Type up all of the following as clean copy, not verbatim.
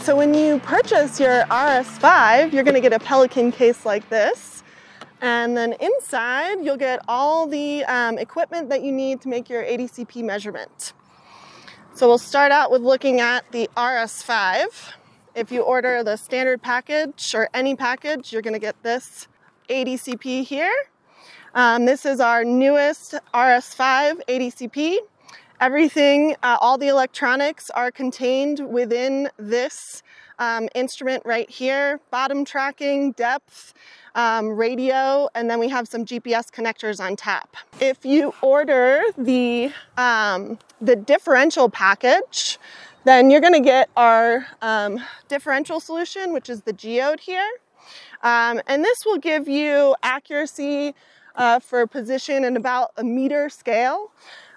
so when you purchase your RS5, you're going to get a Pelican case like this. And then inside, you'll get all the equipment that you need to make your ADCP measurement. So we'll start out with looking at the RS5. If you order the standard package or any package, you're going to get this ADCP here. This is our newest RS5 ADCP. Everything, all the electronics are contained within this instrument right here. Bottom tracking, depth, radio, and then we have some GPS connectors on top. If you order the differential package, then you're going to get our differential solution, which is the Geode here. And this will give you accuracy for position in about a meter scale.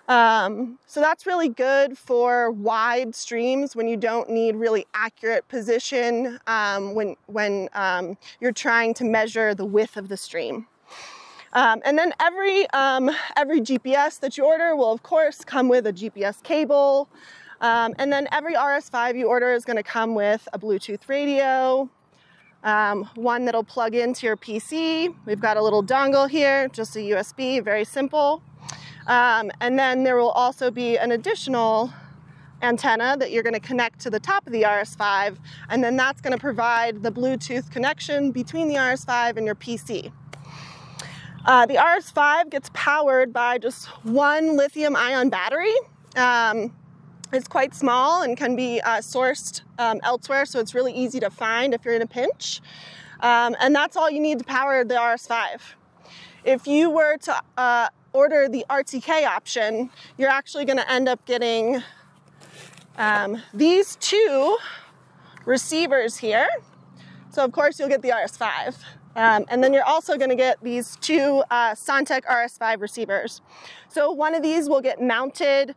So that's really good for wide streams when you don't need really accurate position when you're trying to measure the width of the stream. And then every GPS that you order will of course come with a GPS cable. And then every RS5 you order is going to come with a Bluetooth radio, one that'll plug into your PC. We've got a little dongle here, just a USB, very simple. And then there will also be an additional antenna that you're going to connect to the top of the RS5, and then that's going to provide the Bluetooth connection between the RS5 and your PC. The RS5 gets powered by just one lithium-ion battery. It's quite small and can be sourced elsewhere, so it's really easy to find if you're in a pinch. And that's all you need to power the RS5. If you were to order the RTK option, you're actually going to end up getting these two receivers here. So of course you'll get the RS5. And then you're also going to get these two SonTek RS5 receivers. So one of these will get mounted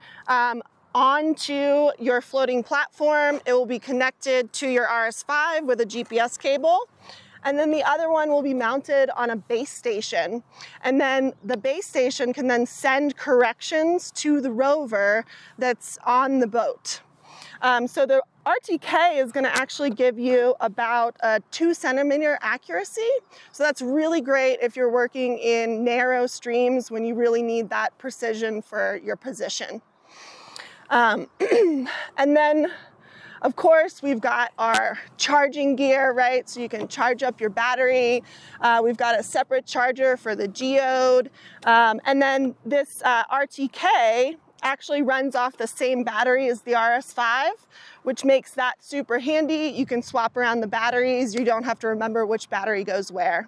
onto your floating platform. It will be connected to your RS5 with a GPS cable. And then the other one will be mounted on a base station. And then the base station can then send corrections to the rover that's on the boat. So the RTK is going to actually give you about a 2-centimeter accuracy. So that's really great if you're working in narrow streams when you really need that precision for your position. And then, of course, we've got our charging gear, right? So you can charge up your battery. We've got a separate charger for the Geode. And then this RTK actually runs off the same battery as the RS5, which makes that super handy. You can swap around the batteries. You don't have to remember which battery goes where.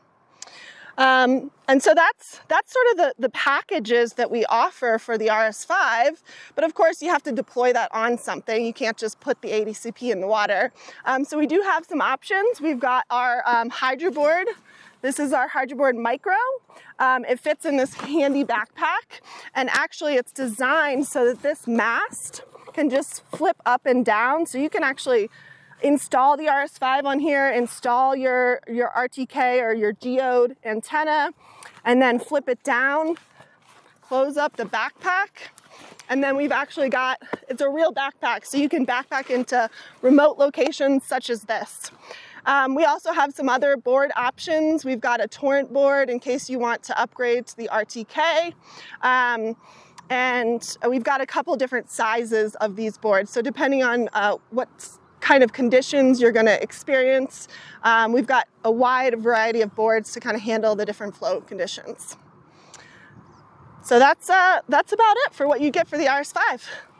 And so that's sort of the packages that we offer for the RS5, but of course you have to deploy that on something. You can't just put the ADCP in the water. So we do have some options. We've got our hydroboard. This is our hydroboard micro. It fits in this handy backpack, and actually it's designed so that this mast can just flip up and down, so you can actually install the RS5 on here, install your RTK or your Geode antenna, and then flip it down, close up the backpack, and then we've actually got, it's a real backpack, so you can backpack into remote locations such as this. We also have some other board options. We've got a torrent board in case you want to upgrade to the RTK. And we've got a couple different sizes of these boards. So depending on what kind of conditions you're going to experience, we've got a wide variety of boards to kind of handle the different flow conditions. So that's about it for what you get for the RS5.